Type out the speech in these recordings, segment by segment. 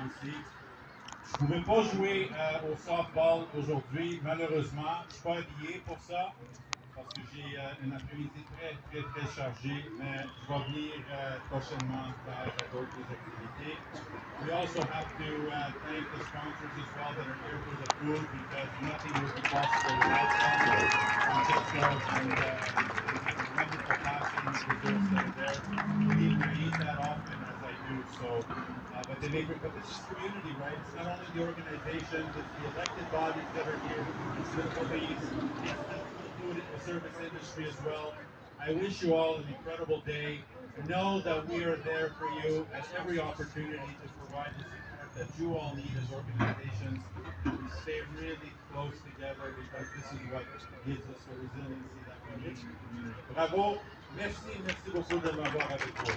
aussi. Je ne pouvais pas jouer au softball aujourd'hui, malheureusement. Je ne suis pas habillé pour ça, parce que j'ai une après-midi très chargée, mais je vais venir prochainement faire d'autres activités. We also have to thank the sponsors as well that are here for the food, because nothing would be possible without them. Francesco and wonderful pasta and desserts that are there. Believe me, I eat that often as I do. So, but they make it. But this is community, right? It's not only the organizations; it's the elected bodies that are here. It's the police. It's the food service industry as well. I wish you all an incredible day. Know that we are there for you at every opportunity to provide the support that you all need as organizations. We stay really close together, because this is what gives us the resiliency that we need in the community. Bravo, merci beaucoup de m'avoir avec vous.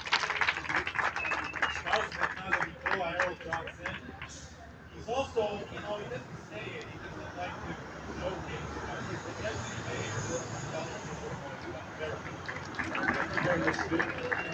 Je passe maintenant le micro à Harold Johnson. He's also, he doesn't say it, he doesn't like to showcase, but he's the deputy mayor of Montreal. Thank you very much, Bill.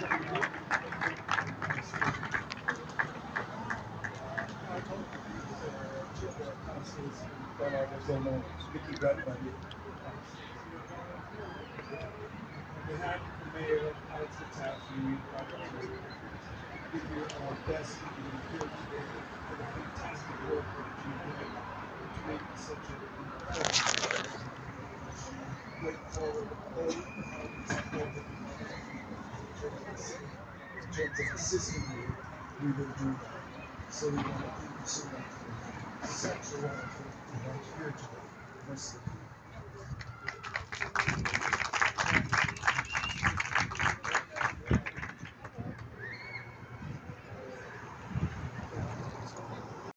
On behalf of the mayor, Alex Metafi, we'd like to give you our best to be here today for the fantastic work that you did to make this such an incredible way forward. All the support that you have in terms of assisting you, we will do that. So we want to thank you so much for such a wonderful event here today. Merci.